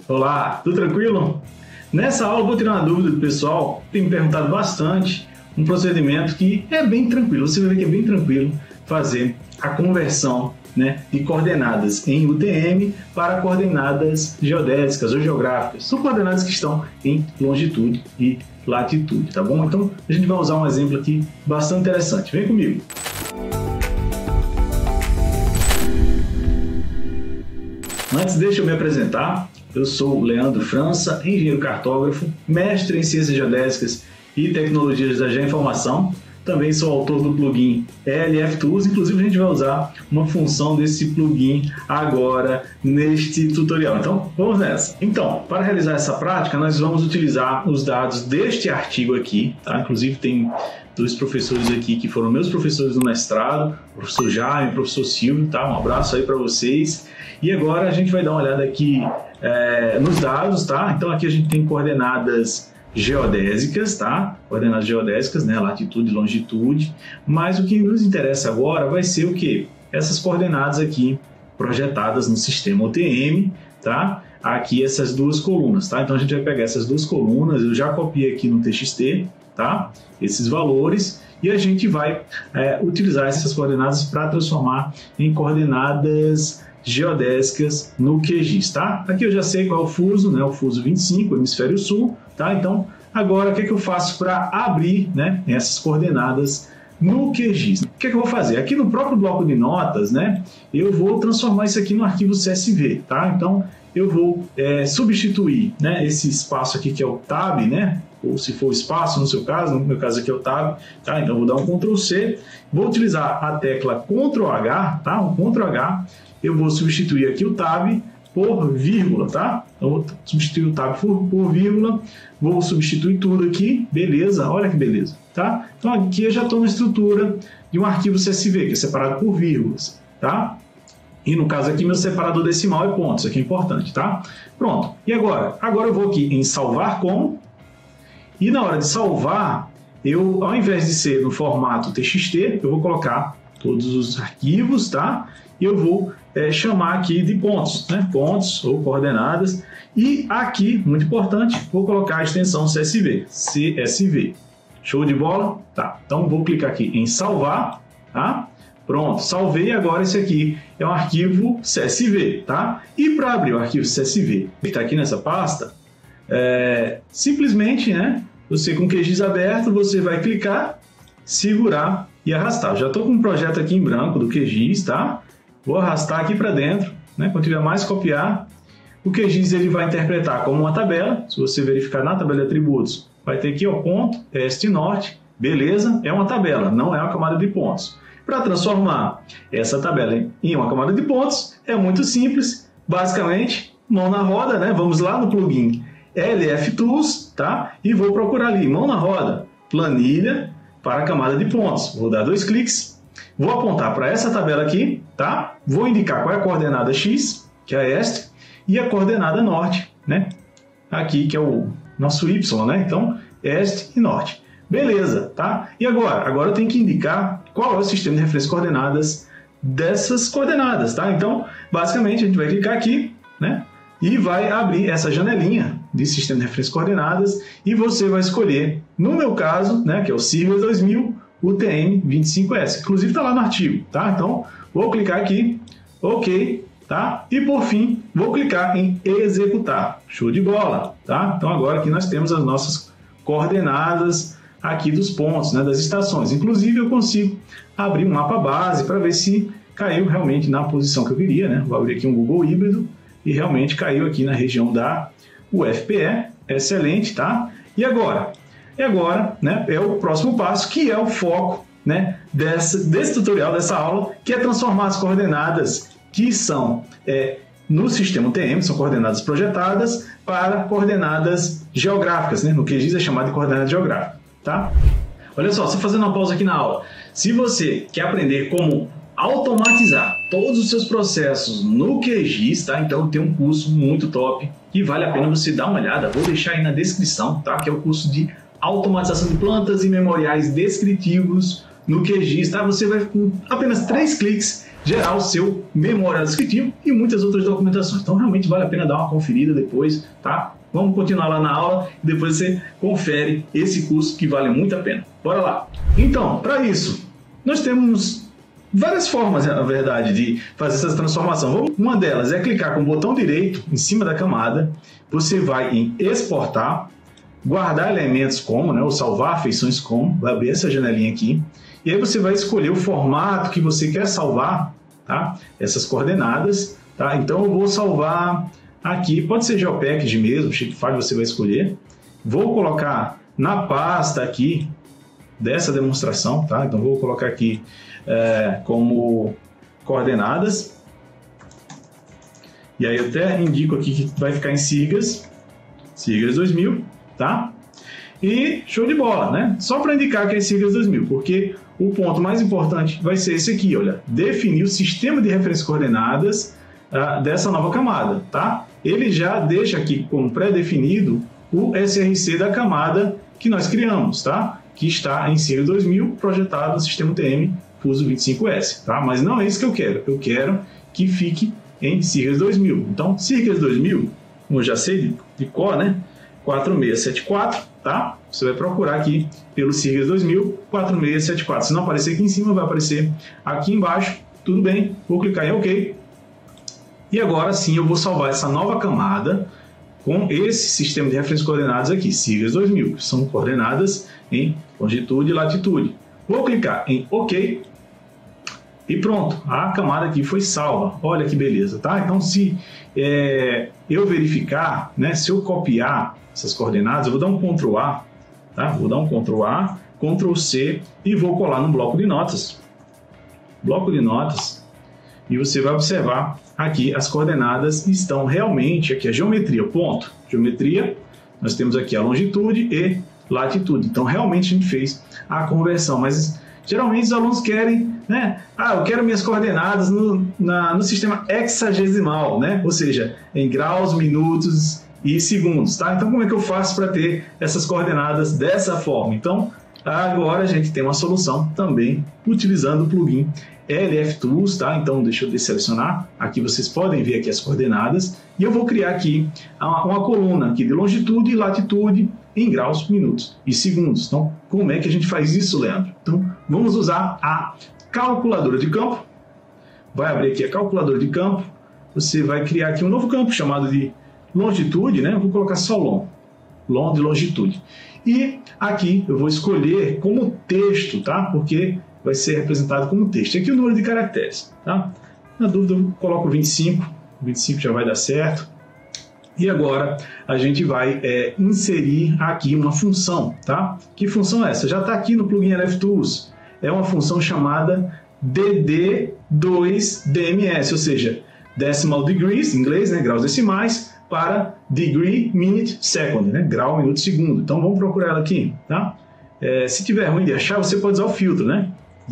Olá, tudo tranquilo? Nessa aula eu vou tirar uma dúvida do pessoal, tem me perguntado bastante, um procedimento que é bem tranquilo, você vai ver que é bem tranquilo fazer a conversão, de coordenadas em UTM para coordenadas geodésicas ou geográficas. São coordenadas que estão em longitude e latitude, tá bom? Então a gente vai usar um exemplo aqui bastante interessante. Vem comigo! Antes, deixa eu me apresentar. Eu sou o Leandro França, engenheiro cartógrafo, mestre em Ciências Geodésicas e Tecnologias da Geoinformação. Também sou autor do plugin LF Tools, inclusive a gente vai usar uma função desse plugin agora neste tutorial. Então, vamos nessa. Então, para realizar essa prática, nós vamos utilizar os dados deste artigo aqui, tá? Inclusive tem dois professores aqui que foram meus professores no mestrado, o professor Jaime e o professor Silvio, tá? Um abraço aí para vocês. E agora a gente vai dar uma olhada aqui nos dados, tá? Então aqui a gente tem coordenadas geodésicas, tá? Coordenadas geodésicas, latitude e longitude. Mas o que nos interessa agora vai ser o quê? Essas coordenadas aqui projetadas no sistema UTM, tá? Aqui essas duas colunas, tá? Então a gente vai pegar essas duas colunas, eu já copiei aqui no TXT, tá? Esses valores, e a gente vai utilizar essas coordenadas para transformar em coordenadas geodésicas no QGIS, tá? Aqui eu já sei qual é o fuso, o fuso 25, hemisfério sul, tá? Então, agora o que é que eu faço para abrir, essas coordenadas no QGIS? O que é que eu vou fazer? Aqui no próprio bloco de notas, eu vou transformar isso aqui no arquivo CSV, tá? Então, eu vou substituir, esse espaço aqui que é o tab, ou se for o espaço no seu caso, no meu caso aqui é o tab, tá? Então, eu vou dar um Ctrl C, vou utilizar a tecla Ctrl H, tá? Um Ctrl H, eu vou substituir aqui o tab por vírgula, tá? Então, vou substituir o tab por vírgula, vou substituir tudo aqui, beleza, olha que beleza, tá? Então, aqui eu já estou na estrutura de um arquivo CSV, que é separado por vírgulas, tá? E no caso aqui, meu separador decimal é pontos, aqui é importante, tá? Pronto, e agora? Agora eu vou aqui em salvar como, e na hora de salvar, eu, ao invés de ser no formato TXT, eu vou colocar todos os arquivos, tá? E eu vou chamar aqui de pontos, pontos ou coordenadas. E aqui, muito importante, vou colocar a extensão CSV. Show de bola? Tá. Então, vou clicar aqui em salvar, tá? Pronto, salvei. Agora esse aqui é um arquivo CSV, tá? E para abrir o arquivo CSV, que está aqui nessa pasta, simplesmente, você com o QGIS aberto, você vai clicar, segurar e arrastar. Eu já estou com um projeto aqui em branco do QGIS, tá? Vou arrastar aqui para dentro, quando tiver mais copiar, o QGIS ele vai interpretar como uma tabela. Se você verificar na tabela de atributos, vai ter aqui o ponto, este e norte, beleza? É uma tabela, não é uma camada de pontos. Para transformar essa tabela em uma camada de pontos, é muito simples, basicamente, mão na roda, vamos lá no plugin LF Tools, tá? E vou procurar ali, mão na roda, planilha para a camada de pontos. Vou dar 2 cliques. Vou apontar para essa tabela aqui, tá? Vou indicar qual é a coordenada X, que é este, e a coordenada norte, Aqui, que é o nosso Y, Então, este e norte. Beleza, tá? E agora? Agora eu tenho que indicar qual é o sistema de referência de coordenadas dessas coordenadas, tá? Então, basicamente, a gente vai clicar aqui, E vai abrir essa janelinha de sistema de referência de coordenadas e você vai escolher, no meu caso, que é o Sigma 2000, UTM 25S. Inclusive está lá no artigo, tá? Então, vou clicar aqui, OK, tá? E por fim, vou clicar em executar. Show de bola, tá? Então agora aqui nós temos as nossas coordenadas aqui dos pontos, das estações. Inclusive eu consigo abrir um mapa base para ver se caiu realmente na posição que eu queria, Vou abrir aqui um Google híbrido e realmente caiu aqui na região da UFPE. Excelente, tá? E agora? E agora, é o próximo passo, que é o foco, desse tutorial, dessa aula, que é transformar as coordenadas que são no sistema UTM, são coordenadas projetadas, para coordenadas geográficas, No QGIS é chamado de coordenada geográfica, tá? Olha só fazendo uma pausa aqui na aula. Se você quer aprender como automatizar todos os seus processos no QGIS, tá? Então tem um curso muito top que vale a pena você dar uma olhada. Vou deixar aí na descrição, tá? Que é o curso de automatização de plantas e memoriais descritivos no QGIS, tá? Você vai com apenas 3 cliques gerar o seu memorial descritivo e muitas outras documentações. Então realmente vale a pena dar uma conferida depois, tá? Vamos continuar lá na aula e depois você confere esse curso que vale muito a pena. Bora lá! Então, para isso, nós temos várias formas, na verdade, de fazer essa transformação. Uma delas é clicar com o botão direito em cima da camada, você vai em exportar, guardar elementos como, né, ou salvar feições como, vai abrir essa janelinha aqui, e aí você vai escolher o formato que você quer salvar, tá? Essas coordenadas, tá? Então eu vou salvar aqui, pode ser GeoPackage mesmo, Shapefile você vai escolher. Vou colocar na pasta aqui dessa demonstração, tá? Então vou colocar aqui como coordenadas. E aí eu até indico aqui que vai ficar em siglas 2000, tá? E show de bola, né? Só para indicar que é siglas 2000, porque o ponto mais importante vai ser esse aqui, olha, definir o sistema de referência coordenadas dessa nova camada, tá? Ele já deixa aqui como pré-definido o SRC da camada que nós criamos, tá? Que está em sigla 2000, projetado no sistema UTM Fuso 25S, tá? Mas não é isso que eu quero que fique em siglas 2000. Então, siglas 2000, como eu já sei de cor, né? 4674, tá? Você vai procurar aqui pelo siglas 2000, 4674. Se não aparecer aqui em cima, vai aparecer aqui embaixo. Tudo bem, vou clicar em OK. E agora sim eu vou salvar essa nova camada com esse sistema de referência coordenadas aqui, siglas 2000, que são coordenadas em longitude e latitude. Vou clicar em OK e pronto, a camada aqui foi salva. Olha que beleza, tá? Então se eu verificar, né, se eu copiar essas coordenadas, eu vou dar um Ctrl A, tá? Vou dar um Ctrl A, Ctrl C e vou colar no bloco de notas. Bloco de notas. E você vai observar aqui as coordenadas estão realmente aqui, a geometria, ponto. Geometria, nós temos aqui a longitude e latitude. Então realmente a gente fez a conversão, mas geralmente os alunos querem, né? Eu quero minhas coordenadas no sistema hexagesimal, né? Ou seja, em graus, minutos e segundos, tá? Então como é que eu faço para ter essas coordenadas dessa forma? Então agora a gente tem uma solução também utilizando o plugin LF Tools, tá? Então deixa eu desselecionar, aqui vocês podem ver aqui as coordenadas e eu vou criar aqui uma coluna aqui de longitude e latitude em graus, minutos e segundos. Então como é que a gente faz isso, Leandro? Então vamos usar a calculadora de campo. Vai abrir aqui a calculadora de campo, você vai criar aqui um novo campo chamado de longitude, né? Eu vou colocar só long de longitude. E aqui eu vou escolher como texto, tá? Porque vai ser representado como texto. Aqui o número de caracteres, tá? Na dúvida eu coloco 25, 25 já vai dar certo. E agora a gente vai inserir aqui uma função, tá? Que função é essa? Já está aqui no plugin LF Tools. É uma função chamada DD2DMS, ou seja, decimal degrees, em inglês, né? Graus decimais, para degree, minute, second, né? Grau, minuto, segundo. Então vamos procurar ela aqui, tá? Se tiver ruim de achar, você pode usar o filtro, né?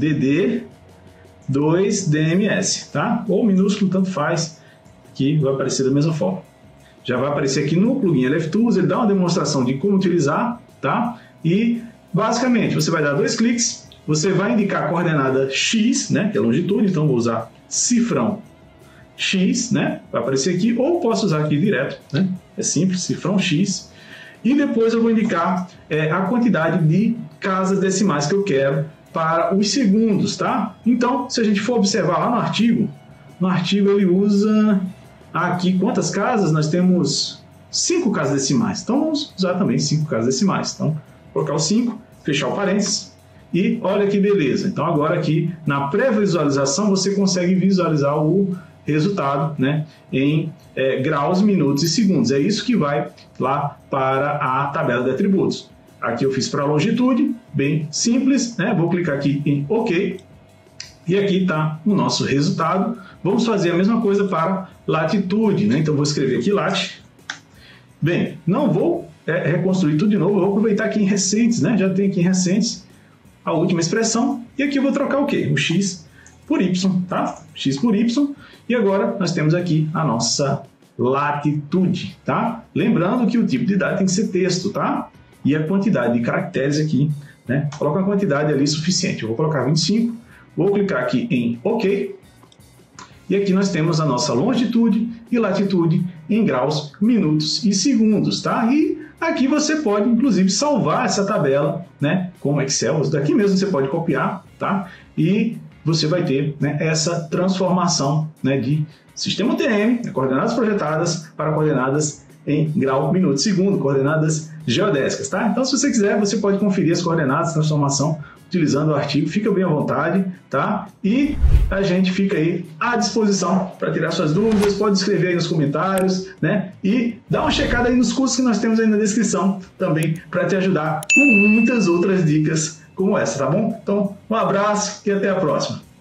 DD2DMS, tá? Ou minúsculo, tanto faz, que vai aparecer da mesma forma. Já vai aparecer aqui no plugin LF Tools, ele dá uma demonstração de como utilizar, tá? E basicamente você vai dar 2 cliques, você vai indicar a coordenada X, né? Que é a longitude, então vou usar cifrão X, né? Vai aparecer aqui, ou posso usar aqui direto, né? É simples, cifrão X. E depois eu vou indicar a quantidade de casas decimais que eu quero para os segundos, tá? Então, se a gente for observar lá no artigo ele usa aqui quantas casas? Nós temos 5 casas decimais. Então, vamos usar também 5 casas decimais. Então, vou colocar o 5, fechar o parênteses e olha que beleza. Então, agora aqui na pré-visualização você consegue visualizar o resultado, né, em graus, minutos e segundos. É isso que vai lá para a tabela de atributos. Aqui eu fiz para a longitude, bem simples, né? Vou clicar aqui em OK. E aqui está o nosso resultado. Vamos fazer a mesma coisa para latitude, né? Então vou escrever aqui lat. Bem, não vou reconstruir tudo de novo, eu vou aproveitar aqui em recentes, né? Já tem aqui em recentes a última expressão. E aqui eu vou trocar o quê? O x por y, tá? X por y. E agora nós temos aqui a nossa latitude, tá? Lembrando que o tipo de dado tem que ser texto, tá? E a quantidade de caracteres aqui né? Coloca uma quantidade ali suficiente. Eu vou colocar 25, vou clicar aqui em OK. E aqui nós temos a nossa longitude e latitude em graus, minutos e segundos, tá? E aqui você pode, inclusive, salvar essa tabela, né, com o Excel. Daqui mesmo você pode copiar, tá? E você vai ter, né, essa transformação, né, de sistema TM, coordenadas projetadas para coordenadas em grau, minuto, segundo, coordenadas geodésicas, tá? Então, se você quiser, você pode conferir as coordenadas de transformação utilizando o artigo, fica bem à vontade, tá? E a gente fica aí à disposição para tirar suas dúvidas, pode escrever aí nos comentários, né? E dá uma checada aí nos cursos que nós temos aí na descrição também para te ajudar com muitas outras dicas como essa, tá bom? Então, um abraço e até a próxima.